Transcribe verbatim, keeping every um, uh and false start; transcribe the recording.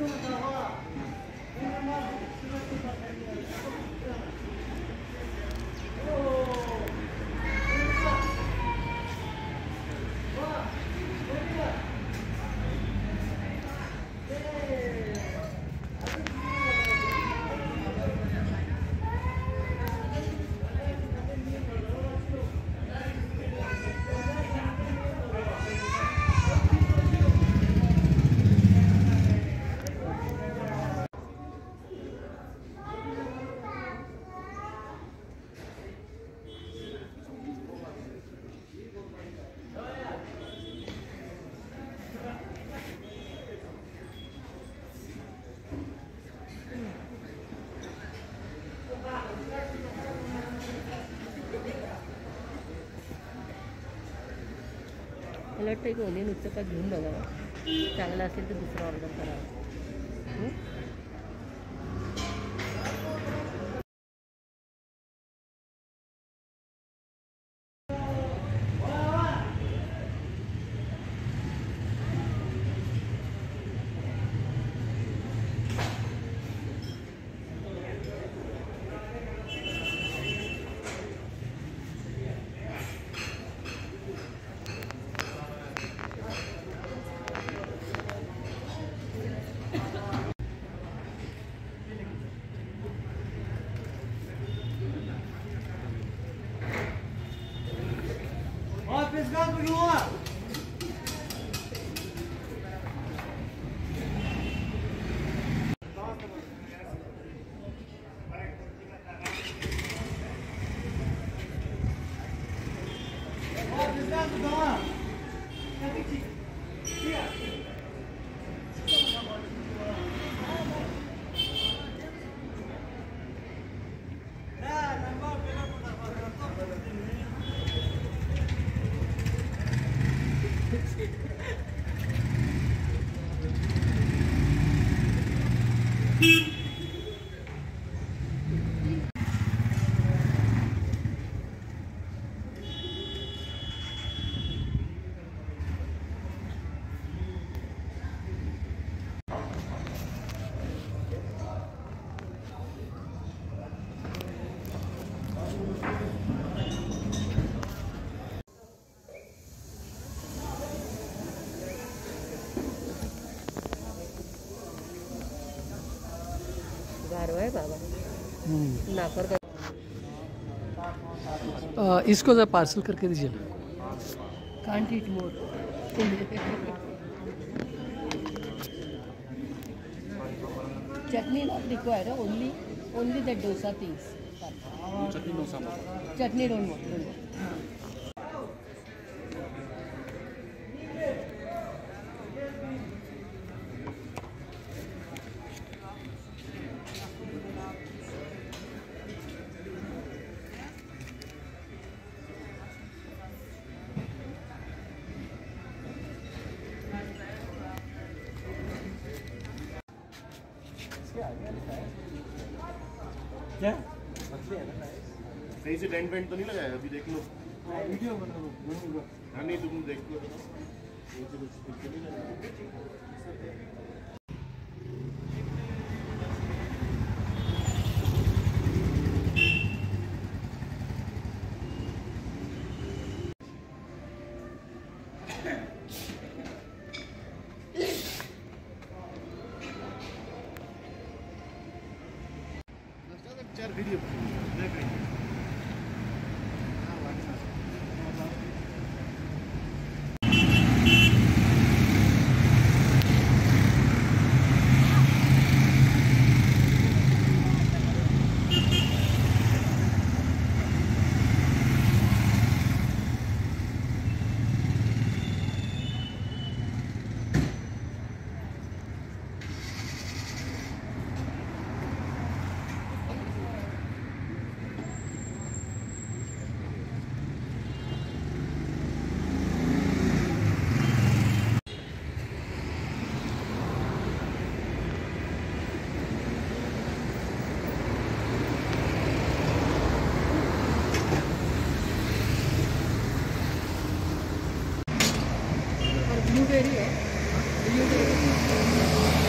मला वाटतं एक ओनियन उत्तप्पा घेऊन बघावा, चांगला असेल तर दुसरा ऑर्डर करावा. है बाबा नाफर का आ, इसको जरा पार्सल करके दीजिए. Can't eat more. Chutney not required, only only that dosa things. Chutney dosa chutney don't want. क्या सही से डेंट वेंट तो नहीं लगाया अभी? देख लो वीडियो बना लो. हाँ नहीं तुम देख लो. चार वीडियो ब्लूबेरी है. ब्लूबेरी